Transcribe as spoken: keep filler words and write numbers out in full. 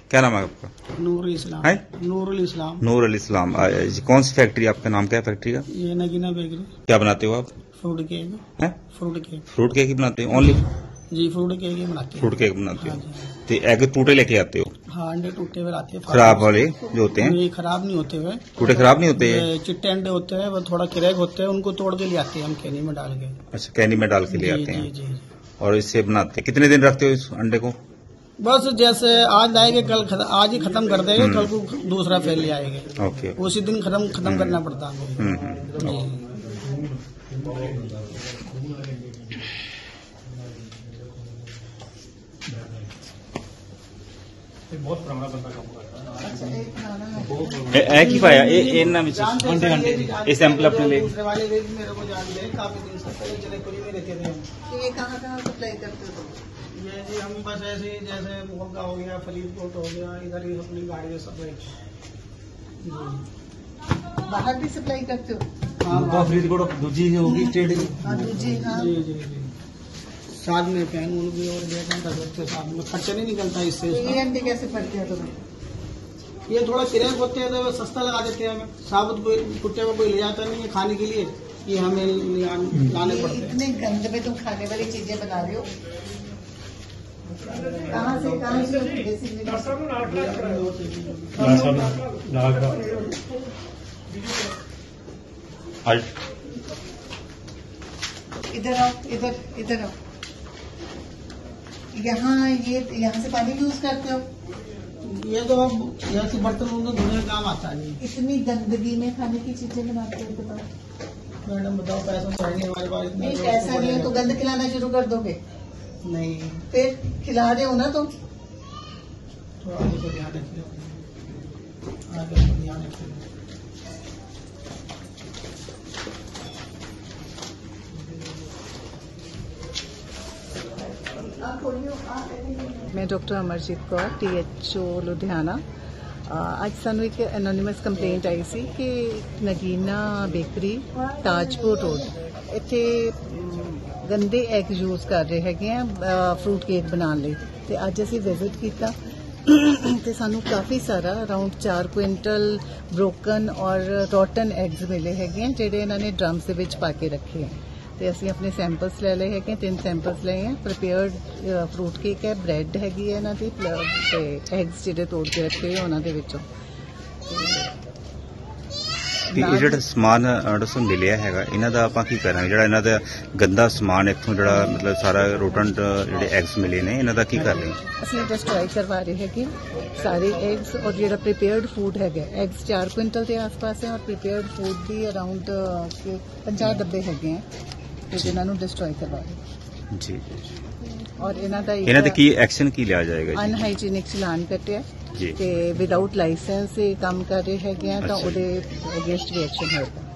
क्या नाम है आपका? नूरुल इस्लाम है नूरुल इस्लाम नूरुल इस्लाम। आ, कौन सी फैक्ट्री, आपका नाम क्या है फैक्ट्री का? ये नगीना बेकरी। क्या बनाते हो आप? फ्रूट केक है फ्रूट केक फ्रूट केक ही बनाते हो? ओनली जी फ्रूट केक ही बनाते हैं। फ्रूट केक बनाते हाँ हो? जी तो एग टूटे लेके आते हो? हाँ, अंडे टूटे हुए आते हैं। खराब वाले जो होते हैं? नहीं, खराब नहीं होते हुए। टूटे खराब नहीं होते हैं? ये चिट्टे अंडे होते हैं, वो थोड़ा क्रैक होते हैं, उनको तोड़ के ले आते हैं हम कैनी में डाल के। अच्छा, कैनी में डाल के ले जी आते जी हैं जी। और इससे बनाते हैं। कितने दिन रखते हो इस अंडे को? बस जैसे आज लाएंगे कल खत, आज ही खत्म कर देंगे, कल को दूसरा फेल ले आएंगे। ओके। उसी दिन खत्म खत्म करना पड़ता है हमको। हम्म हम्म। जी। बहुत पुराना बंदा काम करता है। ए की पाया ए ਇਹਨਾਂ ਵਿੱਚ घंटे घंटे ये सैंपल अपने ले। दूसरे वाले वे भी मेरे को जान गए, काफी दिन से पहले जलेपुरी में रहते थे हम। तो ये कहाँ कहाँ सप्लाई करते हो? ये जी हम बस ऐसे ही, जैसे मोगा हो गया, फरीदकोट हो गया, इधर ही अपनी गाड़ी में सब जी। बाहर भी सप्लाई करते हो? हाँ, फरीदकोट दूजी होगी स्टेट की। हाँ दूजी हाँ। जी जी जी। साथ में पहन उन भी और बेटा दस बच्चे साथ में, खर्चा नहीं निकलता इससे। तो ये इसका अंडे कैसे पड़ते हैं तुम्हें? ये थोड़ा क्रैक होते हैं तो वो सस्ता लगा देते हैं हमें। साबुत कोई कुत्ते को कोई ले जाता नहीं है खाने के लिए, ये हमें ले- लाने ये पड़ते हैं। इतने गंद में तुम खाने वाली चीजें बना रहे हो? कहाँ से कहाँ से बेसिकली? इधर आओ, इधर इधर आओ। यहाँ ये यहाँ से पानी यूज करते हो? ये तो अब यहाँ से बर्तन उनको धोने का काम आता है नहीं। इतनी गंदगी में खाने की चीजें बनाते हो? बताओ मैडम बताओ, पैसा तो है नहीं हमारे पास इतना। नहीं, पैसा नहीं है तो गंद खिलाना शुरू कर दोगे? नहीं, फिर खिला रहे हो ना तुम? थोड़ा आगे को ध्यान रखिए, आगे को ध्यान रखिए। मैं doctor Amarjeet Kaur, T H O Ludhiana. ਅੱਜ ਸਾਨੂੰ ਇੱਕ ਐਨੋਨਿਮਸ ਕੰਪਲੇਂਟ ਆਈ ਸੀ ਕਿ ਨਗੀਨਾ ਬੇਕਰੀ ਤਾਜਪੁਰ ਰੋਡ ਇੱਥੇ ਗੰਦੇ ਐਗ ਯੂਜ਼ ਕਰ ਰਹੇ ਹੈਗੇ ਆ ਫਰੂਟ ਕੇਕ ਬਣਾਉਣ ਲਈ। ਤੇ ਅੱਜ ਅਸੀਂ ਵਿਜ਼ਿਟ ਕੀਤਾ ਤੇ ਸਾਨੂੰ ਕਾਫੀ ਸਾਰਾ ਅਰਾਊਂਡ ਚਾਰ ਕੁਇੰਟਲ ਬ੍ਰੋਕਨ ਔਰ ਰੋਟਨ ਐਗਸ ਮਿਲੇ ਹੈਗੇ ਆ, ਜਿਹੜੇ ਇਹਨਾਂ ਨੇ ਡਰਮਸ ਦੇ ਵਿੱਚ ਪਾ ਕੇ ਰੱਖੇ ਆ। ਤੇ ਅਸੀਂ ਆਪਣੇ ਸੈਂਪਲਸ ਲੈ ਲਏ ਹੈਗੇ, ਤਿੰਨ ਸੈਂਪਲਸ ਲਏ ਆ। ਪ੍ਰੀਪੇਅਰਡ ਫਰੂਟ ਕੇਕ ਹੈ, ਬ੍ਰੈਡ ਹੈਗੀ ਹੈ ਇਹਨਾਂ ਦੀ, ਤੇ ਐਗਸ ਜਿਹੜੇ ਤੋੜ ਕੇ ਰੱਖੇ ਹੋਏ ਉਹਨਾਂ ਦੇ ਵਿੱਚੋਂ। ਇਹ ਜਿਹੜਾ ਸਮਾਨ ਦੱਸੋ ਮਿਲਿਆ ਹੈਗਾ, ਇਹਨਾਂ ਦਾ ਆਪਾਂ ਕੀ ਕਰਾਂਗੇ? ਜਿਹੜਾ ਇਹਨਾਂ ਦਾ ਗੰਦਾ ਸਮਾਨ ਇੱਥੋਂ ਜਿਹੜਾ ਮਤਲਬ ਸਾਰਾ ਰੋਟਨ ਜਿਹੜੇ ਐਗਸ ਮਿਲੇ ਨੇ, ਇਹਨਾਂ ਦਾ ਕੀ ਕਰ ਰਹੇ? ਅਸੀਂ ਡਿਸਟਰੋਏ ਕਰਵਾ ਰਹੇ ਹੈਗੇ ਸਾਰੇ ਐਗਸ। ਔਰ ਜਿਹੜਾ ਪ੍ਰੀਪੇਅਰਡ ਫੂਡ ਹੈਗਾ, ਐਗਸ ਚਾਰ ਕੁਇੰਟਲ ਦੇ ਆਸ-ਪਾਸ ਹੈ ਔਰ ਪ੍ਰੀਪੇਅਰਡ ਫੂਡ ਦੀ ਅਰਾਊਂਡ ਪੰਜਾਹ ਡੱਬੇ ਹੈਗੇ ਆ, ਤੇ ਜਿਨ੍ਹਾਂ ਨੂੰ ਡਿਸਟਰੋਏ ਕਰਵਾ ਰਹੇ ਜੀ। ਔਰ ਇਹਨਾਂ ਦਾ ਇਹਨਾਂ ਤੇ ਕੀ ਐਕਸ਼ਨ ਕੀ ਲਿਆ ਜਾਏਗਾ ਜੀ? ਅਨਹਾਈਜੀਨਿਕ ਚਲਾਨ ਕੱਟਿਆ ਜੀ ਤੇ ਵਿਦਆਊਟ ਲਾਇਸੈਂਸ ਇਹ ਕੰਮ ਕਰ ਰਹੇ ਹੈਗੇ ਆ, ਤਾਂ ਅੱਛਾ। ਉਹਦੇ ਅਗੇਂਸਟ ਵੀ ਐਕਸ਼ਨ ਹੋਏਗਾ।